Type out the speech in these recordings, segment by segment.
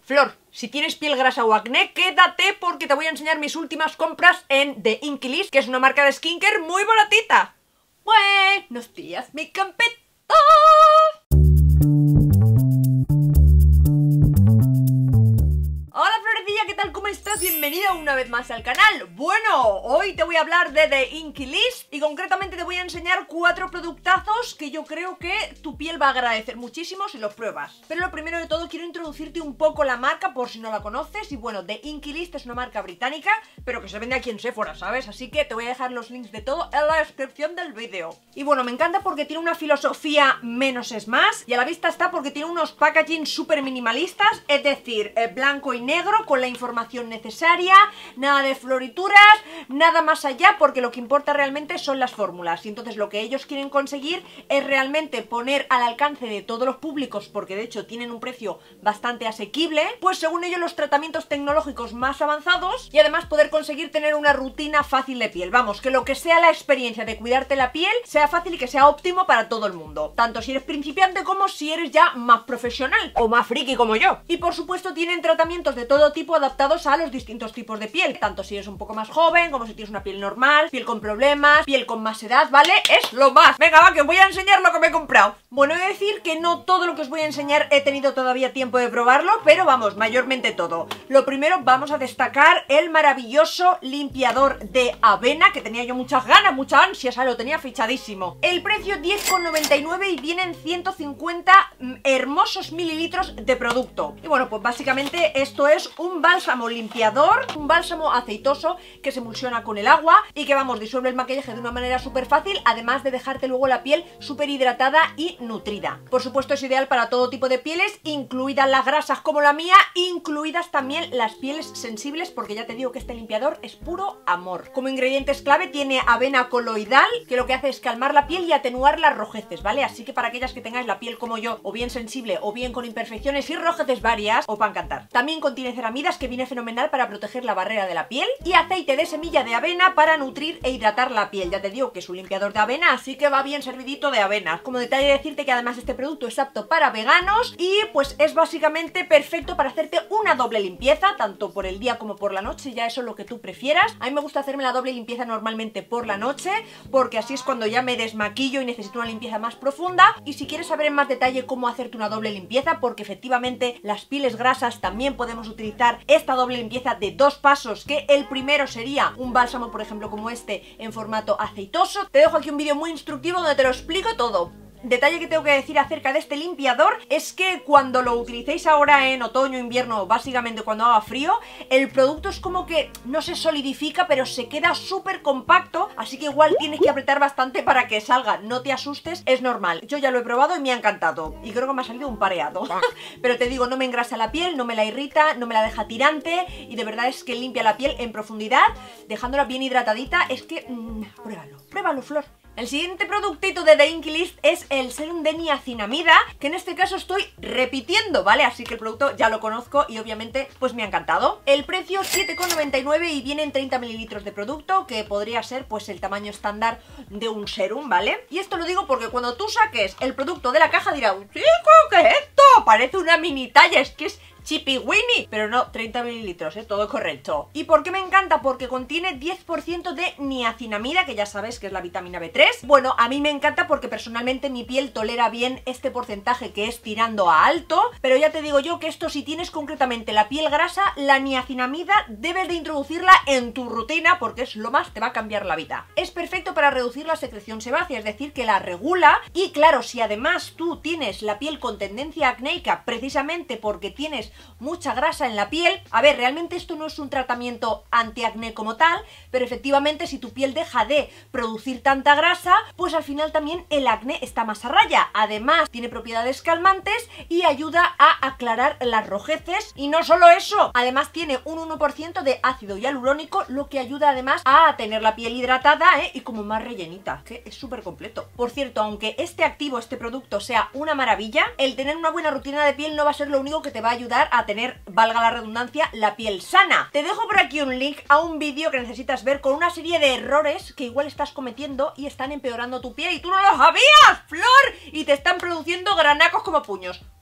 Flor, si tienes piel grasa o acné, quédate porque te voy a enseñar mis últimas compras en The Inky List, que es una marca de skincare muy baratita. Buenos días, mi campito. Hola Florecilla, ¿qué tal? ¿Cómo estás? Bienvenida una vez más al canal. Bueno, hoy te voy a hablar de The Inky List y concretamente te voy a enseñar 4 productazos que yo creo que tu piel va a agradecer muchísimo si los pruebas. Pero lo primero de todo quiero introducirte un poco la marca por si no la conoces. Y bueno, The Inky List es una marca británica, pero que se vende aquí en Sephora, ¿sabes? Así que te voy a dejar los links de todo en la descripción del vídeo. Y bueno, me encanta porque tiene una filosofía menos es más, y a la vista está porque tiene unos packaging súper minimalistas, es decir, blanco y negro con la información necesaria, nada de florituras, nada más allá, porque lo que importa realmente son las fórmulas. Y entonces lo que ellos quieren conseguir es realmente poner al alcance de todos los públicos, porque de hecho tienen un precio bastante asequible, pues según ellos los tratamientos tecnológicos más avanzados, y además poder conseguir tener una rutina fácil de piel. Vamos, que lo que sea la experiencia de cuidarte la piel sea fácil y que sea óptimo para todo el mundo, tanto si eres principiante como si eres ya más profesional o más friki como yo. Y por supuesto tienen tratamientos de todo tipo adaptados a los distintos tipos de piel, tanto si eres un poco más joven como si tienes una piel normal, piel con problemas, piel con más edad, ¿vale? Es lo más. Venga, va, que os voy a enseñar lo que me he comprado. Bueno, he de decir que no todo lo que os voy a enseñar he tenido todavía tiempo de probarlo, pero vamos, mayormente todo. Lo primero, vamos a destacar el maravilloso limpiador de avena, que tenía yo muchas ganas, mucha ansia, ¿sabes? Lo tenía fichadísimo. El precio 10,99 y vienen 150 hermosos mililitros de producto. Y bueno, pues básicamente esto es un bálsamo limpiador, un bálsamo aceitoso que se emulsiona con el agua y que, vamos, disuelve el maquillaje de una manera súper fácil, además de dejarte luego la piel súper hidratada y nutrida. Por supuesto es ideal para todo tipo de pieles, incluidas las grasas como la mía, incluidas también las pieles sensibles, porque ya te digo que este limpiador es puro amor. Como ingredientes clave tiene avena coloidal, que lo que hace es calmar la piel y atenuar las rojeces, ¿vale? Así que para aquellas que tengáis la piel como yo, o bien sensible o bien con imperfecciones y rojeces varias, os va a encantar. También contiene ceramidas, que viene fenomenal para proteger la barrera de la piel, y aceite de semilla de avena para nutrir e hidratar la piel. Ya te digo que es un limpiador de avena, así que va bien servidito de avena. Como detalle decirte que además este producto es apto para veganos y pues es básicamente perfecto para hacerte una doble limpieza, tanto por el día como por la noche, ya eso es lo que tú prefieras. A mí me gusta hacerme la doble limpieza normalmente por la noche, porque así es cuando ya me desmaquillo y necesito una limpieza más profunda. Y si quieres saber en más detalle cómo hacerte una doble limpieza, porque efectivamente las pieles grasas también podemos utilizar esta doble limpieza de 2 pasos, que el primero sería un bálsamo, por ejemplo, como este, en formato aceitoso. Te dejo aquí un vídeo muy instructivo donde te lo explico todo. Detalle que tengo que decir acerca de este limpiador es que cuando lo utilicéis ahora en otoño, invierno, básicamente cuando haga frío, el producto es como que no se solidifica, pero se queda súper compacto, así que igual tienes que apretar bastante para que salga. No te asustes, es normal. Yo ya lo he probado y me ha encantado, y creo que me ha salido un pareado. Pero te digo, no me engrasa la piel, no me la irrita, no me la deja tirante, y de verdad es que limpia la piel en profundidad, dejándola bien hidratadita. Es que, pruébalo, pruébalo, Flor. El siguiente productito de The Inky List es el serum de niacinamida, que en este caso estoy repitiendo, ¿vale? Así que el producto ya lo conozco y obviamente pues me ha encantado. El precio 7,99 y vienen 30 mililitros de producto, que podría ser pues el tamaño estándar de un serum, ¿vale? Y esto lo digo porque cuando tú saques el producto de la caja dirás, chico, ¿qué es esto? Parece una mini talla, es que es Chippy Winnie, pero no, 30 mililitros, todo correcto. ¿Y por qué me encanta? Porque contiene 10% de niacinamida, que ya sabes que es la vitamina B3. Bueno, a mí me encanta porque personalmente mi piel tolera bien este porcentaje, que es tirando a alto, pero ya te digo yo que esto, si tienes concretamente la piel grasa, la niacinamida debes de introducirla en tu rutina porque es lo más, te va a cambiar la vida. Es perfecto para reducir la secreción sebácea, es decir, que la regula, y claro, si además tú tienes la piel con tendencia acnéica, precisamente porque tienes mucha grasa en la piel, a ver, realmente esto no es un tratamiento antiacné como tal, pero efectivamente si tu piel deja de producir tanta grasa, pues al final también el acné está más a raya. Además tiene propiedades calmantes y ayuda a aclarar las rojeces, y no solo eso, además tiene un 1% de ácido hialurónico, lo que ayuda además a tener la piel hidratada, y como más rellenita, que es súper completo. Por cierto, aunque este activo, este producto sea una maravilla, el tener una buena rutina de piel no va a ser lo único que te va a ayudar a tener, valga la redundancia, la piel sana. Te dejo por aquí un link a un vídeo que necesitas ver con una serie de errores que igual estás cometiendo y están empeorando tu piel y tú no lo sabías, Flor, y te están produciendo granacos como puños.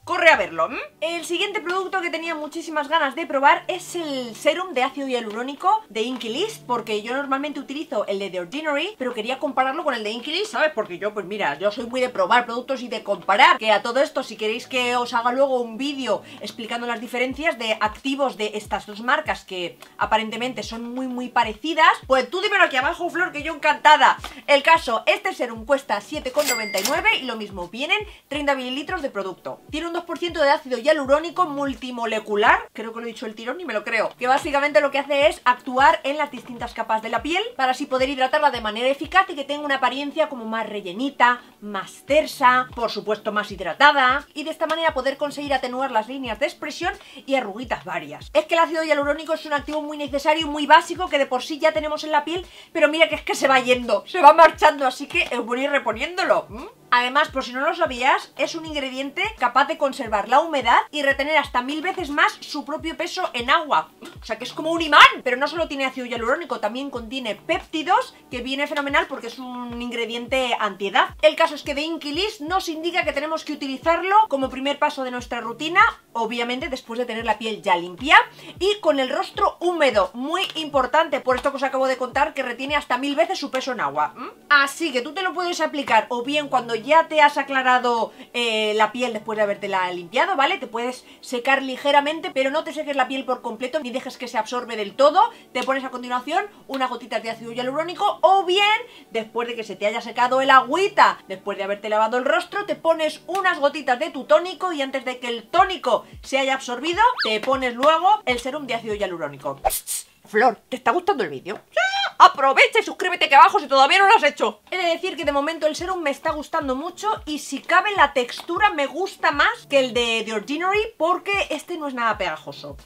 corre a verlo. El siguiente producto que tenía muchísimas ganas de probar es el serum de ácido hialurónico de Inkey List, porque yo normalmente utilizo el de The Ordinary, pero quería compararlo con el de Inkey List, ¿sabes? Porque yo, pues mira, yo soy muy de probar productos y de comparar, que a todo esto, si queréis que os haga luego un vídeo explicando las diferencias de activos de estas dos marcas que aparentemente son muy parecidas, pues tú dímelo aquí abajo, Flor, que yo encantada. El caso, este serum cuesta 7,99 y lo mismo, vienen 30 mililitros de producto. Tiene un 2% de ácido hialurónico multimolecular, creo que lo he dicho el tirón, ni me lo creo, que básicamente lo que hace es actuar en las distintas capas de la piel para así poder hidratarla de manera eficaz y que tenga una apariencia como más rellenita, más tersa, por supuesto más hidratada, y de esta manera poder conseguir atenuar las líneas de expresión y arruguitas varias. Es que el ácido hialurónico es un activo muy necesario y muy básico que de por sí ya tenemos en la piel, pero mira que es que se va yendo, se va marchando, así que es bueno ir reponiéndolo. Además, por si no lo sabías, es un ingrediente capaz de conservar la humedad y retener hasta 1000 veces más su propio peso en agua. O sea que es como un imán. Pero no solo tiene ácido hialurónico, también contiene péptidos, que viene fenomenal porque es un ingrediente antiedad. El caso es que de Inkey List nos indica que tenemos que utilizarlo como primer paso de nuestra rutina, obviamente después de tener la piel ya limpia y con el rostro húmedo, muy importante por esto que os acabo de contar, que retiene hasta 1000 veces su peso en agua. Así que tú te lo puedes aplicar o bien cuando ya te has aclarado la piel después de habértela limpiado, ¿vale? Te puedes secar ligeramente, pero no te seques la piel por completo ni dejes que se absorbe del todo. Te pones a continuación unas gotitas de ácido hialurónico o bien, después de que se te haya secado el agüita, después de haberte lavado el rostro, te pones unas gotitas de tu tónico y antes de que el tónico se haya absorbido, te pones luego el serum de ácido hialurónico. Flor, ¿te está gustando el vídeo? ¡Sí! Aprovecha y suscríbete aquí abajo si todavía no lo has hecho. He de decir que de momento el serum me está gustando mucho y si cabe la textura me gusta más que el de The Ordinary porque este no es nada pegajoso.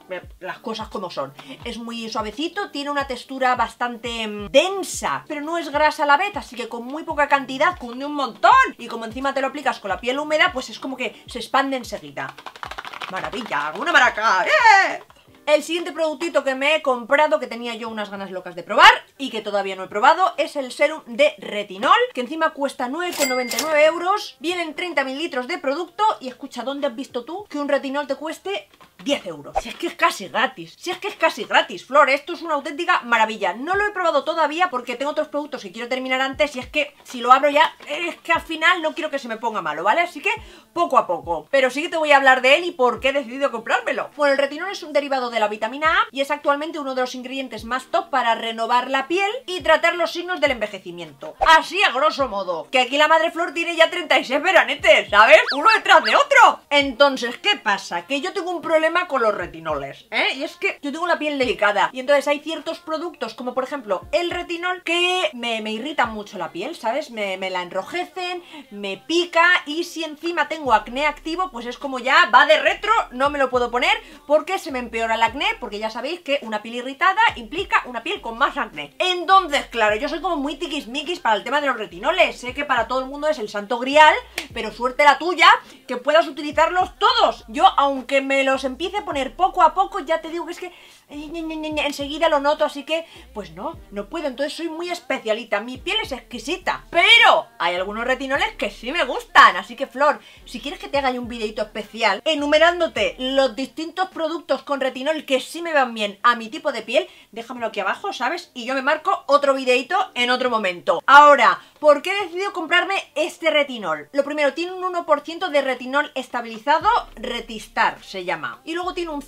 Las cosas como son. Es muy suavecito, tiene una textura bastante densa, pero no es grasa a la vez, así que con muy poca cantidad cunde un montón. Y como encima te lo aplicas con la piel húmeda, pues es como que se expande enseguida. ¡Maravilla! ¡Una maraca! ¡Eh! El siguiente productito que me he comprado, que tenía yo unas ganas locas de probar y que todavía no he probado, es el serum de retinol, que encima cuesta 9,99 euros, vienen 30 mililitros de producto y escucha, ¿dónde has visto tú que un retinol te cueste 10 euros? Si es que es casi gratis, si es que es casi gratis, Flor, esto es una auténtica maravilla. No lo he probado todavía porque tengo otros productos que quiero terminar antes y es que si lo abro ya, es que al final no quiero que se me ponga malo, ¿vale? Así que poco a poco. Pero sí que te voy a hablar de él y por qué he decidido comprármelo. Bueno, el retinol es un derivado de la vitamina A y es actualmente uno de los ingredientes más top para renovar la piel y tratar los signos del envejecimiento. Así a grosso modo, que aquí la madre Flor tiene ya 36 veranetes, ¿sabes? Uno detrás de otro. Entonces, ¿qué pasa? Que yo tengo un problema con los retinoles, y es que yo tengo la piel delicada y entonces hay ciertos productos como por ejemplo el retinol que me irritan mucho la piel, ¿sabes? Me la enrojecen, me pica y si encima tengo acné activo pues es como ya va de retro, no me lo puedo poner porque se me empeora el acné, porque ya sabéis que una piel irritada implica una piel con más acné. Entonces, claro, yo soy como muy tiquismiquis para el tema de los retinoles, sé que para todo el mundo es el santo grial, pero suerte la tuya que puedas utilizarlos todos. Yo, aunque me los empiece a poner poco a poco, ya te digo que es que enseguida lo noto, así que pues no puedo, entonces soy muy especialita, mi piel es exquisita, pero hay algunos retinoles que sí me gustan, así que Flor, si quieres que te haga yo un videito especial enumerándote los distintos productos con retinol que sí me van bien a mi tipo de piel, déjamelo aquí abajo, ¿sabes? Y yo me marco otro videito en otro momento. Ahora, ¿por qué he decidido comprarme este retinol? Lo primero, tiene un 1% de retinol estabilizado, Retistar se llama, y luego tiene un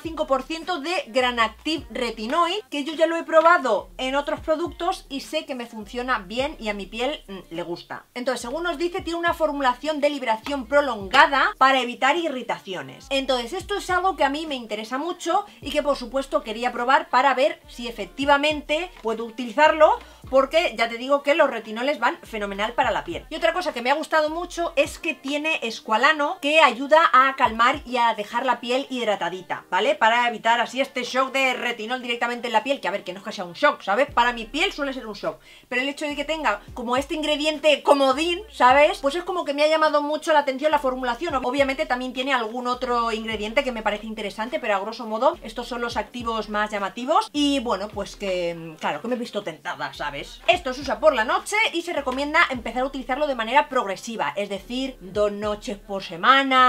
0,5% de Granactive Retinoid, que yo ya lo he probado en otros productos y sé que me funciona bien y a mi piel le gusta. Entonces, según nos dice, tiene una formulación de liberación prolongada para evitar irritaciones. Entonces, esto es algo que a mí me interesa mucho y que por supuesto quería probar para ver si efectivamente puedo utilizarlo, porque ya te digo que los retinoles van fenomenal para la piel. Y otra cosa que me ha gustado mucho es que tiene escualano, que ayuda a calmar y a dejar la piel hidratadita, ¿vale? Para evitar así este shock de retinol directamente en la piel, que a ver, que no es que sea un shock, ¿sabes? Para mi piel suele ser un shock, pero el hecho de que tenga como este ingrediente comodín, ¿sabes? Pues es como que me ha llamado mucho la atención la formulación. Obviamente también tiene algún otro ingrediente que me parece interesante, pero a grosso modo estos son los activos más llamativos y bueno, pues que claro, que me he visto tentada, ¿sabes? Esto se usa por la noche y se recomienda empezar a utilizarlo de manera progresiva, es decir, 2 noches por semana,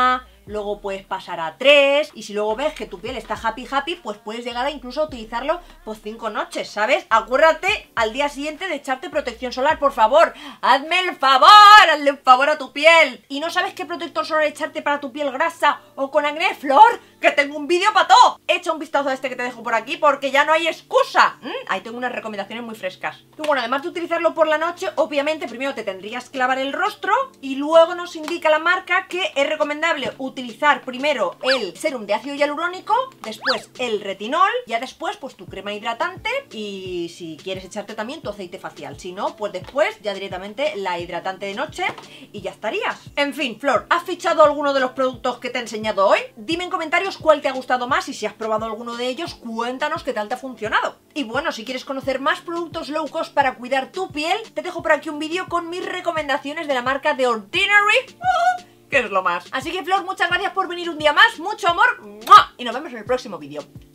luego puedes pasar a 3, y si luego ves que tu piel está happy, pues puedes llegar a incluso a utilizarlo por 5 noches, ¿sabes? Acuérdate al día siguiente de echarte protección solar, por favor. Hazme el favor, hazle un favor a tu piel. ¿Y no sabes qué protector solar echarte para tu piel grasa o con acné, Flor? ¡Que tengo un vídeo para todo! Echa un vistazo a este que te dejo por aquí porque ya no hay excusa. Ahí tengo unas recomendaciones muy frescas. Y bueno, además de utilizarlo por la noche, obviamente primero te tendrías que lavar el rostro y luego nos indica la marca que es recomendable utilizar primero el serum de ácido hialurónico, después el retinol, ya después pues tu crema hidratante y si quieres echarte también tu aceite facial. Si no, pues después ya directamente la hidratante de noche y ya estarías. En fin, Flor, ¿has fichado alguno de los productos que te he enseñado hoy? Dime en comentarios cuál te ha gustado más y si has probado alguno de ellos, cuéntanos qué tal te ha funcionado. Y bueno, si quieres conocer más productos low cost para cuidar tu piel, te dejo por aquí un vídeo con mis recomendaciones de la marca The Ordinary, que es lo más. Así que Flor, muchas gracias por venir un día más, mucho amor, ¡mua! Y nos vemos en el próximo vídeo.